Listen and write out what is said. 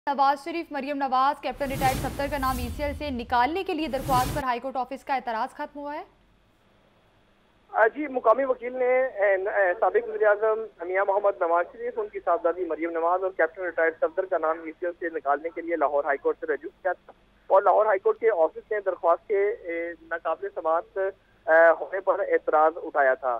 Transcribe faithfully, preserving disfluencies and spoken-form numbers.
Nawaz Sharif, Maryam Nawaz, captain retired सत्तर का नाम ईसीएल से निकालने के लिए दरख्वास्त पर हाईकोर्ट ऑफिस का एतराज़ खत्म हुआ है। जी, मुकामी वकील ने साबिक वज़ीर-ए-आज़म मियां मोहम्मद नवाज शरीफ, उनकी साहबजादी मरियम नवाज और कैप्टन रिटायर्ड सफदर का नाम ईसीएल से निकालने के लिए लाहौर हाईकोर्ट से रजू किया था और लाहौर हाईकोर्ट के ऑफिस ने दरख्वास्त के नाकाबिल समाअत होने पर एतराज़ उठाया था।